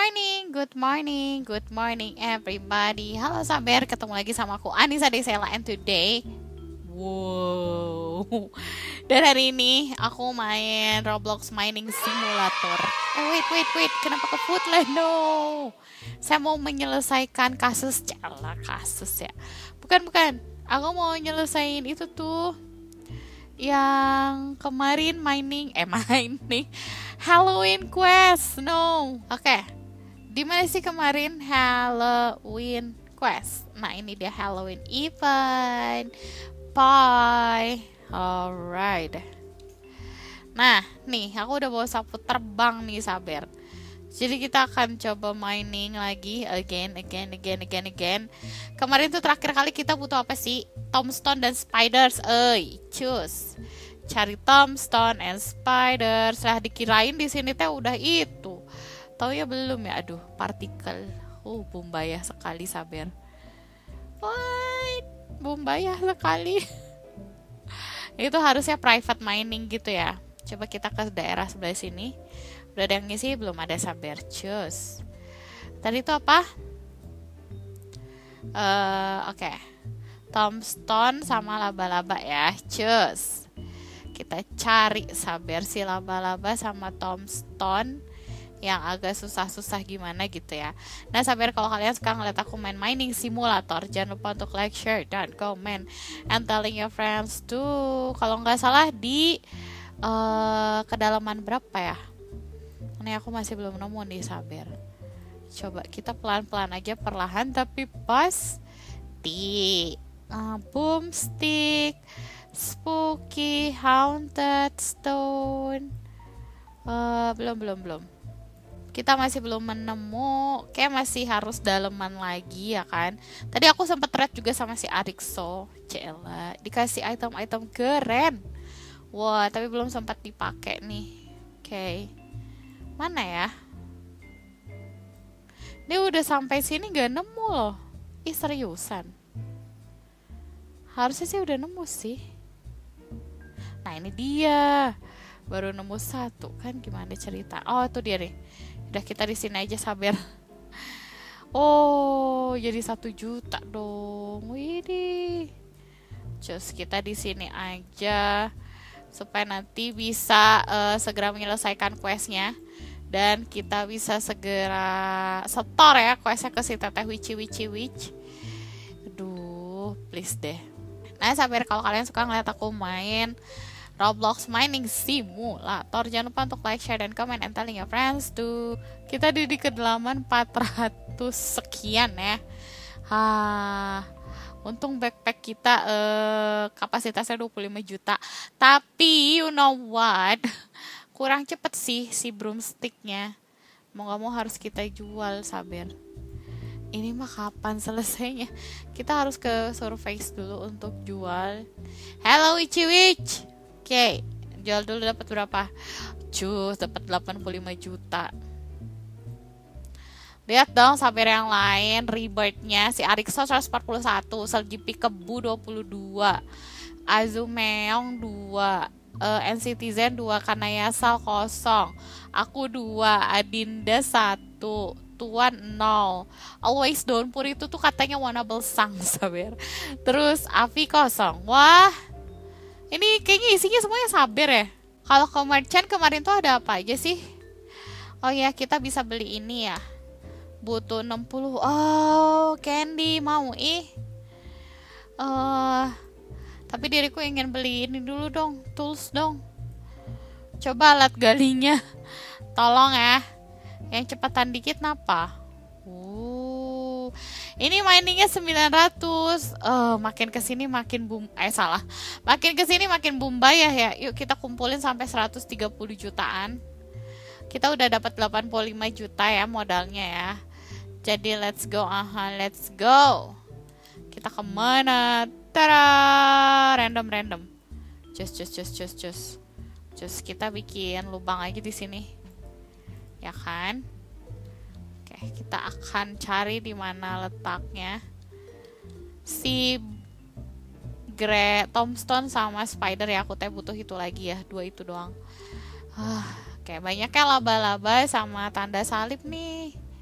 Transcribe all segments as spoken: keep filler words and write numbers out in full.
morning, good morning, good morning everybody. Halo Saber, ketemu lagi sama aku Anissa Desela and today wow. Dan hari ini aku main Roblox Mining Simulator. Eh wait, wait, wait, kenapa ke Foodland? No. Saya mau menyelesaikan kasus, cala kasus ya. Bukan, bukan. Aku mau nyelesain itu tuh yang kemarin mining, eh mining Halloween quest. No. Oke. Okay. Di mana sih kemarin Halloween quest? Nah, ini dia Halloween event. Bye. Alright. Nah, nih aku udah bawa sapu terbang nih, Saber. Jadi kita akan coba mining lagi again, again, again, again, again. Kemarin tuh terakhir kali kita butuh apa sih? Tombstone dan spiders. Eh, cus. Cari tombstone and spiders. Lah dikirain di sini teh udah itu. Tahu ya belum ya? Aduh, partikel. Uh, bumbayah sekali, Saber. What? Bumbayah sekali. Itu harusnya private mining gitu ya. Coba kita ke daerah sebelah sini. Udah ada yang ngisi? Belum ada, Saber. Cus. Tadi itu apa? Uh, Oke. Okay. Tombstone sama laba-laba ya. Cus. Kita cari, Saber, si laba-laba sama tombstone yang agak susah-susah gimana gitu ya. Nah, Saber, kalau kalian suka ngeliat aku main mining simulator, jangan lupa untuk like, share, dan comment and telling your friends too. Kalau nggak salah di uh, kedalaman berapa ya? Ini aku masih belum nemu nih, Saber. Coba kita pelan-pelan aja, perlahan tapi pasti. Uh, boomstick, spooky, haunted stone. Uh, belum, belum, belum. Kita masih belum menemu. Kayak masih harus daleman lagi ya kan. Tadi aku sempat thread juga sama si Arikso. Cela, dikasih item-item keren. Wah, tapi belum sempat dipakai nih. Oke. Okay. Mana ya? Ini udah sampai sini gak nemu loh. Ih, seriusan. Harusnya sih udah nemu sih. Nah, ini dia. Baru nemu satu kan, gimana cerita? Oh, itu dia nih. Udah, kita di sini aja, Saber. Oh, jadi satu juta dong. Widih. Just kita di sini aja supaya nanti bisa uh, segera menyelesaikan questnya dan kita bisa segera setor ya questnya ke si teteh Witchy Witchy Witch. Aduh, please deh. Nah, Saber, kalau kalian suka ngeliat aku main Roblox Mining Simulator, jangan lupa untuk like, share, dan comment and telling your friends tuh. Kita di, di kedalaman empat ratus sekian ya. Hah, untung backpack kita eh, kapasitasnya dua puluh lima juta. Tapi you know what? Kurang cepet sih si broomsticknya. Mau gak mau harus kita jual, Saber. Ini mah kapan selesainya? Kita harus ke surface dulu untuk jual. Hello Witchy Witch. Oke, okay. Jual dulu, dapat berapa? Cus, dapat delapan puluh lima juta. Lihat dong Saber yang lain, rebirth-nya si Arikso seratus empat puluh satu, Selgipi Kebu dua puluh dua, Azumeong dua, uh, N-Citizen dua, Kanayasal kosong, aku dua, Adinda satu, Tuan nol, Always Downpour itu tuh katanya Wanable Sang, Saber. Terus Avi kosong. Wah, ini kayaknya isinya semuanya Saber ya. Kalau ke merchant kemarin tuh ada apa aja sih? Oh ya, kita bisa beli ini ya. Butuh enam puluh. Oh, candy mau ih. Uh, tapi diriku ingin beli ini dulu dong, tools dong. Coba alat galinya. Tolong ya. Yang cepatan dikit napa? Uh, ini miningnya sembilan ratus. Uh, makin kesini makin boom. Eh salah. Makin kesini makin bumbayah ya. Yuk kita kumpulin sampai seratus tiga puluh jutaan. Kita udah dapat delapan puluh lima juta ya modalnya ya. Jadi let's go, aha, let's go. Kita kemana? Tara, random random. Just just just just just. Just kita bikin lubang aja di sini. Ya kan? Oke, kita akan cari di mana letaknya si Grey Tombstone sama Spider ya. Aku teh butuh itu lagi ya, dua itu doang. Uh, Oke, banyaknya laba-laba sama tanda salib nih.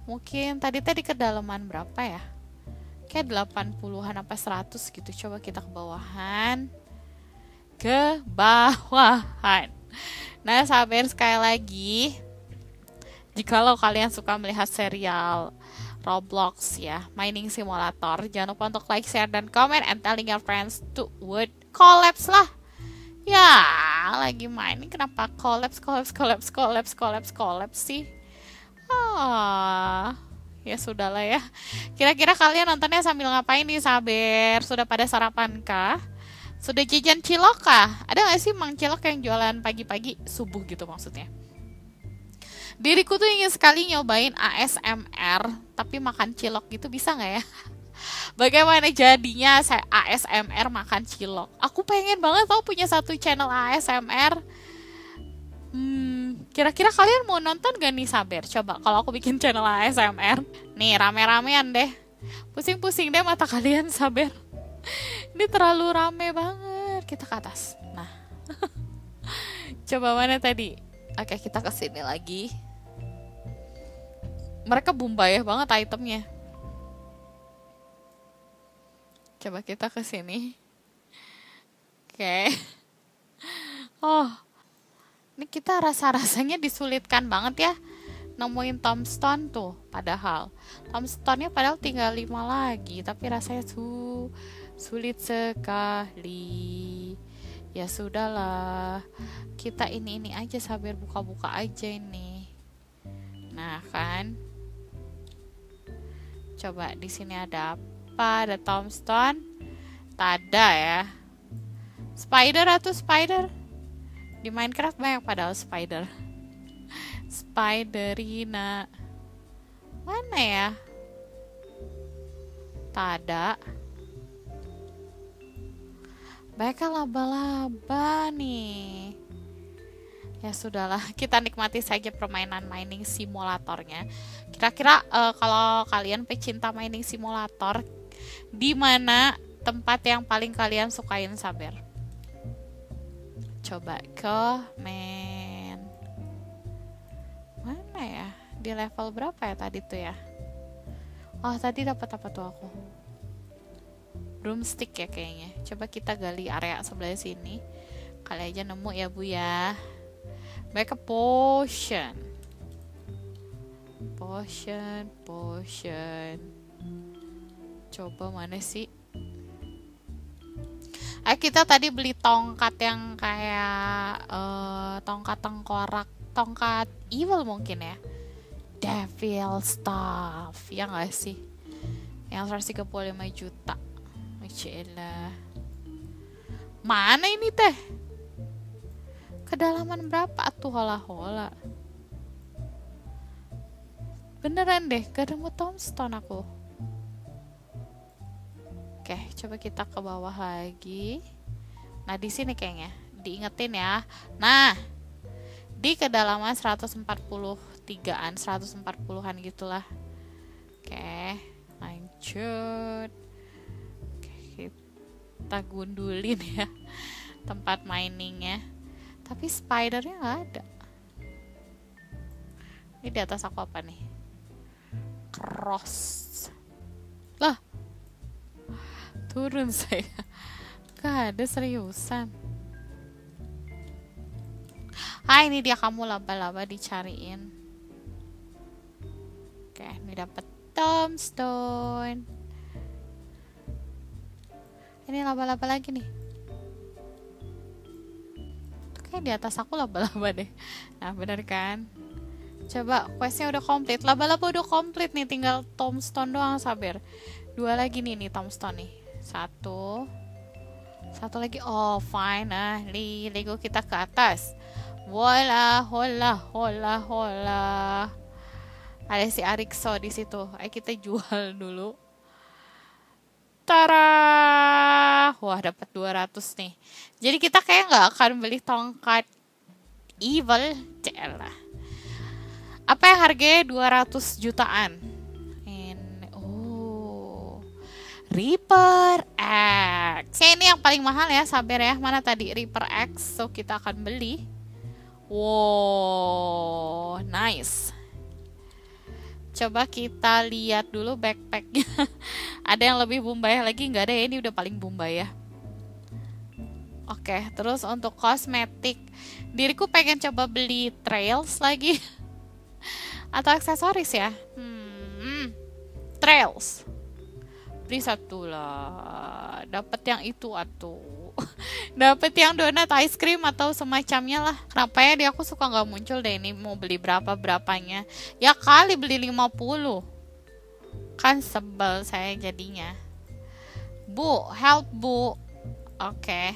Mungkin tadi tadi kedalaman berapa ya? Kayak delapan puluhan apa seratus gitu. Coba kita ke bawahan. Ke bawahan. Nah, sabar sekali lagi. Jikalau kalian suka melihat serial Roblox ya, mining simulator, jangan lupa untuk like, share, dan comment, and telling your friends to would collapse lah. Ya, lagi mining kenapa collapse, collapse, collapse, collapse, collapse, collapse sih? Ah, ya sudahlah ya. Kira-kira kalian nontonnya sambil ngapain nih, sabar? Sudah pada sarapan kah? Sudah jajan cilok kah? Ada nggak sih mang cilok yang jualan pagi-pagi subuh gitu maksudnya? Diriku tuh ingin sekali nyobain A S M R, tapi makan cilok gitu bisa nggak ya? Bagaimana jadinya saya A S M R makan cilok? Aku pengen banget tau punya satu channel A S M R. Hmm, kira-kira kalian mau nonton gak nih, sabar? Coba kalau aku bikin channel A S M R. Nih, rame-ramean deh. Pusing-pusing deh mata kalian, sabar. Ini terlalu rame banget. Kita ke atas. Nah. Coba mana tadi? Oke, kita ke sini lagi. Mereka bumbayah banget itemnya. Coba kita ke sini. Oke. Oh. Ini kita rasa-rasanya disulitkan banget ya. Nemuin tombstone tuh. Padahal. Tombstone-nya padahal tinggal lima lagi. Tapi rasanya su sulit sekali. Ya sudahlah. Kita ini-ini aja, sabar buka-buka aja ini. Nah kan. Coba di sini ada apa? Ada tombstone? Tada ya. Spider atau spider? Di Minecraft banyak padahal spider. Spiderina. Mana ya? Tada. Banyak laba-laba nih. Ya sudahlah, kita nikmati saja permainan mining simulatornya. Kira-kira uh, kalau kalian pecinta mining simulator, di mana tempat yang paling kalian sukain, sabar? Coba komen. Mana ya? Di level berapa ya tadi tuh ya? Oh, tadi dapat apa tuh aku? Broomstick ya kayaknya. Coba kita gali area sebelah sini. Kali aja nemu ya, Bu ya. Baik, ke potion. Potion, potion. Coba mana sih? Eh, kita tadi beli tongkat yang kayak uh, tongkat tengkorak, tongkat evil mungkin ya. Devil stuff, ya nggak sih? Yang seratus tiga puluh lima juta. Majalah. Mana ini teh? Kedalaman berapa tuh hola-hola? Beneran deh, gak nemu tombstone aku. Oke, coba kita ke bawah lagi. Nah, di sini kayaknya diingetin ya. Nah, di kedalaman seratus empat puluh tigaan, seratus empat puluhan gitulah. Oke, lanjut. Oke, kita gundulin ya tempat miningnya. Tapi spidernya nggak ada. Ini di atas aku apa nih? Cross. Lah, turun saya. Gak ada, seriusan. Ah, ini dia kamu laba-laba dicariin. Oke, ini dapat tombstone. Ini laba-laba lagi nih. Kayak di atas aku laba-laba deh. Nah, bener kan? Coba questnya udah komplit. Laba-laba udah komplit nih, tinggal tombstone doang, sabar. Dua lagi nih nih tombstone nih. Satu. Satu lagi. Oh, fine. Nah, li Lego kita ke atas. Hola, hola, hola, hola. Ada si Arikso di situ. Ayo kita jual dulu. Tara. Wah, dapat dua ratus nih. Jadi kita kayak nggak akan beli tongkat evil. Celah. Apa yang harganya dua ratus jutaan? Ini, oh, Reaper X. Ya, ini yang paling mahal ya, sabar ya. Mana tadi Reaper X? So kita akan beli. Wow, nice. Coba kita lihat dulu backpacknya. Ada yang lebih Bombay lagi? Nggak ada ya, ini udah paling Bombay ya. Oke, terus untuk kosmetik, diriku pengen coba beli trails lagi. Atau aksesoris ya. Hmm, trails. Beli satu lah. Dapat yang itu atuh. Dapat yang donat ice cream atau semacamnya lah. Kenapa ya dia aku suka nggak muncul deh, ini mau beli berapa berapanya? Ya kali beli lima puluh. Kan sebel saya jadinya. Bu, help bu. Oke.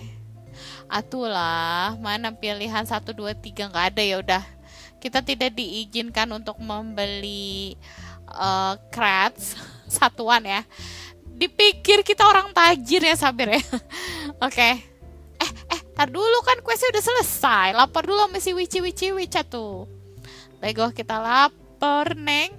Atulah, mana pilihan satu dua tiga nggak ada, ya udah. Kita tidak diizinkan untuk membeli uh, crats satuan ya. Dipikir kita orang tajir ya, Sabir ya. Oke. Okay. Eh, eh, tar dulu kan questnya udah selesai. Lapor dulu sama si wici-wici-wica tuh. Lego kita lapor, Neng.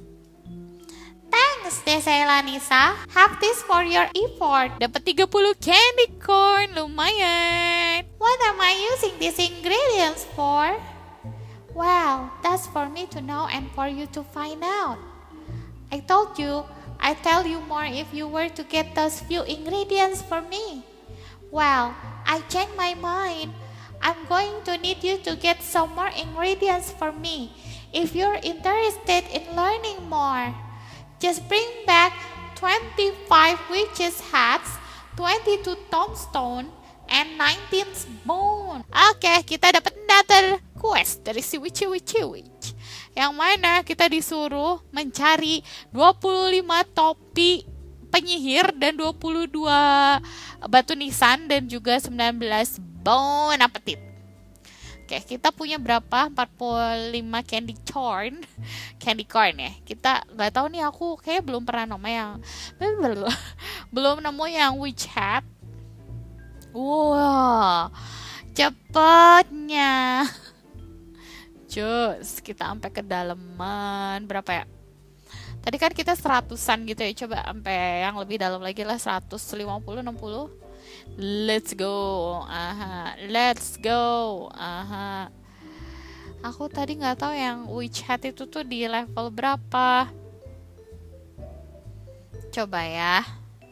Thanks, Desa Nisa. Have this for your effort. Dapat tiga puluh candy corn, lumayan. What am I using these ingredients for? Well, that's for me to know and for you to find out. I told you, I'd tell you more if you were to get those few ingredients for me. Well, I changed my mind. I'm going to need you to get some more ingredients for me if you're interested in learning more. Just bring back twenty-five witches' hats, twenty-two tombstone, and nineteen bone. Oke, okay, kita dapat another quest dari si Witchy Witchy Witch. Yang mana kita disuruh mencari dua puluh lima topi penyihir dan dua puluh dua batu nisan dan juga sembilan belas bone appetit. Oke, kita punya berapa? empat puluh lima candy corn. Candy corn ya. Kita nggak tahu nih, aku kayak belum pernah nemu yang belum nemu yang witch hat. Wow, cepetnya. Cus, kita sampai ke dalaman berapa ya? Tadi kan kita seratusan gitu ya. Coba sampai yang lebih dalam lagi lah, seratus lima puluh, enam puluh. Let's go. Aha, let's go. Aha. Aku tadi nggak tahu yang witch hat itu tuh di level berapa. Coba ya.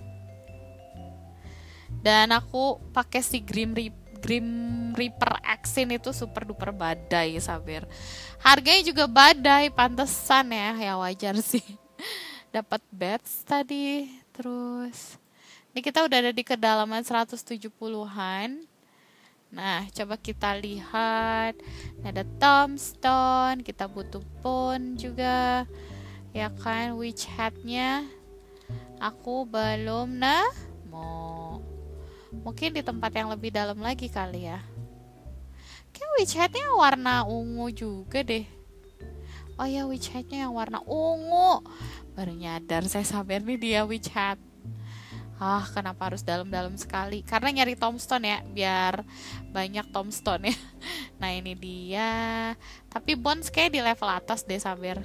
Dan aku pakai si Grim Reaper. Grim Reaper Axin itu super duper badai, Sabir. Harganya juga badai, pantesan ya. Ya wajar sih. Dapat bats tadi. Terus ini kita udah ada di kedalaman seratus tujuh puluhan. Nah, coba kita lihat. Ini ada tombstone, kita butuh bone juga. Ya kan, witch hat-nya aku belum nemu. Mungkin di tempat yang lebih dalam lagi kali ya. Kayak witch hat-nya warna ungu juga deh. Oh ya, witch hat-nya yang warna ungu. Baru nyadar saya, Sabar nih dia witch hat. Ah, kenapa harus dalam-dalam sekali? Karena nyari tombstone ya, biar banyak tombstone ya. Nah, ini dia. Tapi bones kayak di level atas deh, Sabar.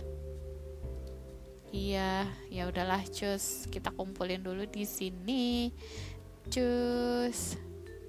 Iya, ya udahlah, cus. Kita kumpulin dulu di sini. Cus.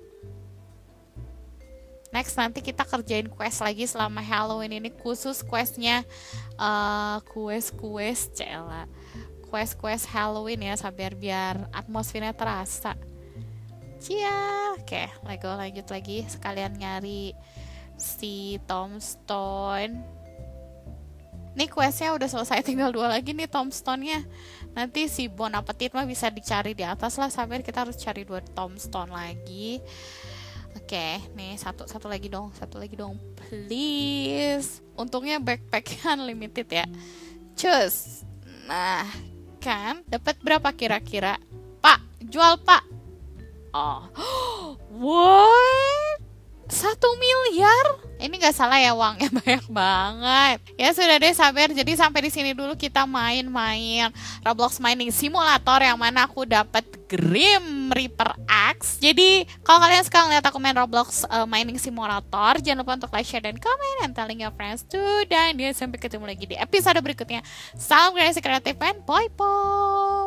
Next nanti kita kerjain quest lagi selama Halloween ini, khusus questnya uh, quest-quest cela quest-quest Halloween ya, sabar biar atmosfernya terasa. Cia. Oke, Lego lanjut lagi, sekalian nyari si tombstone. Nih questnya udah selesai, tinggal dua lagi nih tombstone-nya. Nanti si Bon Appetit mah bisa dicari di atas lah, sabar kita harus cari dua tombstone lagi. Oke, nih satu satu lagi dong, satu lagi dong, please. Untungnya backpack-nya unlimited ya. Cus. Nah, kan dapat berapa kira-kira? Pak, jual Pak. Oh, what? Satu miliar? Ini nggak salah ya, uangnya banyak banget. Ya sudah deh, sabar. Jadi sampai di sini dulu kita main-main Roblox Mining Simulator, yang mana aku dapat Grim Reaper Axe. Jadi kalau kalian sekarang lihat aku main Roblox uh, Mining Simulator, jangan lupa untuk like, share, dan comment, and telling your friends too. Dan dia sampai ketemu lagi di episode berikutnya. Salam kreasi kreatif and bye bye.